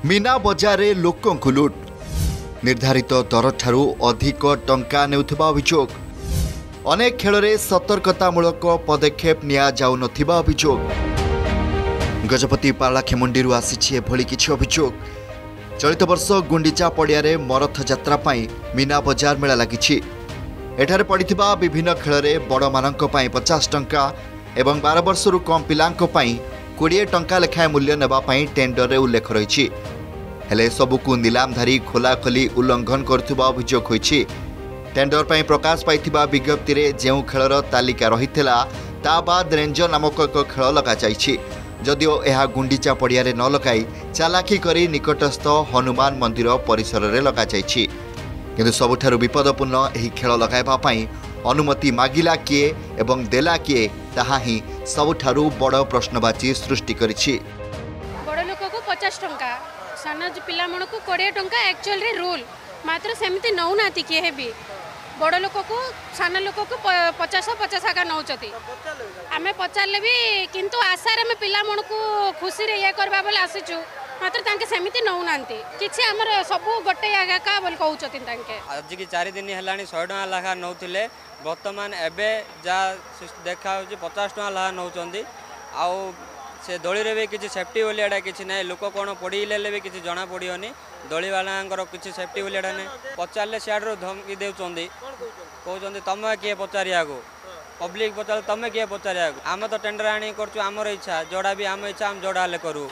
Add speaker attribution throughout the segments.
Speaker 1: मीना बजार लोक लुट निर्धारित दर ठारू अधिक टंका नेउथिबा अभियोग अनेक खेल में सतर्कतामूलक पदक्षेप निया जाउ नथिबा अभियोग गजपति पारलाखेमुंडी आसी एभली किछि अभियोग चलित वर्ष गुंडीचा पड़ियारे मरथ यात्रा पाई मीना बजार मेला लागिछि। एठारे पड़िथिबा विभिन्न खेल में बड़ मानक पई 50 टंका एवं 12 वर्षरू कम पिलांक पई 20 टंका लेखाएं मूल्य नेबा पई टेंडर रे उल्लेख रहिछि। हेले सबुकु नीलामधारी खोलाखोली उल्लंघन करथिबा अभियोग होइछि। टेंडर पई प्रकाश पाइथिबा विज्ञप्ति रे जेउ खेलर तालिका रहिथिला ता बाद रेंजर नामक एक खेल लगा जाइछि। जदिओ यह गुंडीचा पड़ियारे न लगाई चालाकी करी निकटस्थ हनुमान मंदिर परिसर रे लगा जाइछि। किंतु सबुठारु विपदपूर्ण एही खेल लगाइबा पई अनुमति मागिला किए एवं देला किए ताहा ही सबुठारु बड़ प्रश्नवाची सृष्टि करिछि।
Speaker 2: बड़ लोक को 50 टंका साना पिला मन को 20 टंका एक्चुअल रे रूल मात्र सेमती नौ नाती किए हेबी बड़ लोक को साना लोक को 50 आका नौचती आमे पचारले भी किंतु आशार में पिला मन को खुशी रे ये करबा बोले आसीचु मात्र तांके सेमिति नौ नांती किछि हमर सब गोटे आगा का बोल कहउचती तांके
Speaker 3: आज की 4 दिन हेलानी 100 टका लाखा नौथिले वर्तमान एबे जा देखा हो 50 टका लाखा नौचंदी आ से दली रे भी किछि सेफ्टी बोली एडा किछि नै लोक कोन पड़ी लेले भी किछि जणा पड़ियोनी दली वालांकर किछि सेफ्टी बोली एडा नै पचारले सियाडरो धमकी देउचंदी कहउचंदी तमे के पचारिया को पब्लिक पचार तमे के पचारिया को आमे तो टेंडर आनी करछु हमर इच्छा जोड़ा भी आम इच्छा हम जोड़ा ले करू।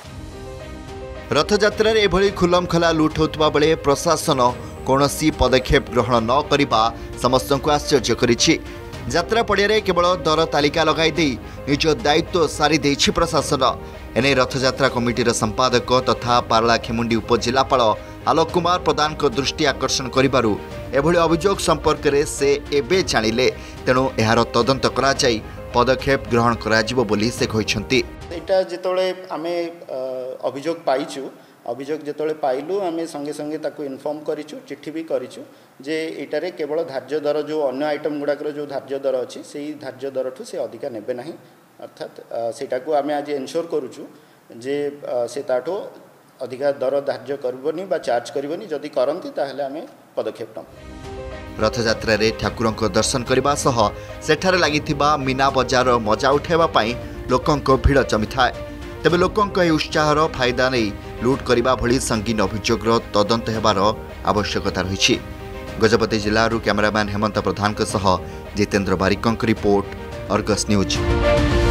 Speaker 1: रथयात्रा एभली खुलम खला लुट होतबा बेले प्रशासन कौनसी पदक्षेप ग्रहण न करिबा समस्तଙ୍କୁ आश्चर्य करिछि। यात्रा पड़ियारे केवल दर तालिका लगाई दे निज दायित्व सारी देछि प्रशासन। एने रथयात्रा कमिटीर संपादक तथा पारलाखेमुंडी उपजिलापाल आलोक कुमार प्रधान को दृष्टि आकर्षण करिबारु एभली अभियोग संपर्क में से एबे जानिले तेणु एहार तदंत करा जाई पदक्षेप ग्रहण करा जिवो बोली से कहिसंती।
Speaker 4: एटा जेतोळे आमे अभियोग पाइछु अभियोग जेतोळे पाइलु आमे संगे संगे ताकू इन्फॉर्म करिछु चिट्ठी भी करिछु जे एटारे केवल धार्य दर जो अन्य आइटम गुडाकर जो धार्य दर अछि सेही धार्य दर ठु से अधिका नेबे नाही अर्थात सेटाकू आमे आज एन्श्योर करूछु जे से ताठो अधिका दर धार्य करबनी बा चार्ज करबनी जदि करंती ताहले आमे पदक्षेप नम।
Speaker 1: रथयात्रा रे ठाकुरंक दर्शन करबा सह सेठारे लागिथिबा मीना बजार मजा उठेबा पई लोकंक भिड़ जमी थाए। तेबे लोकंक ए उत्साहर फायदा नहीं लुट करबा भली संगीन अभियोगर तदंत हेबार आवश्यकता रही। गजपति जिल्लारू कैमरामैन हेमंत प्रधान सह जितेन्द्र बारिकंक रिपोर्ट अर्गस न्यूज।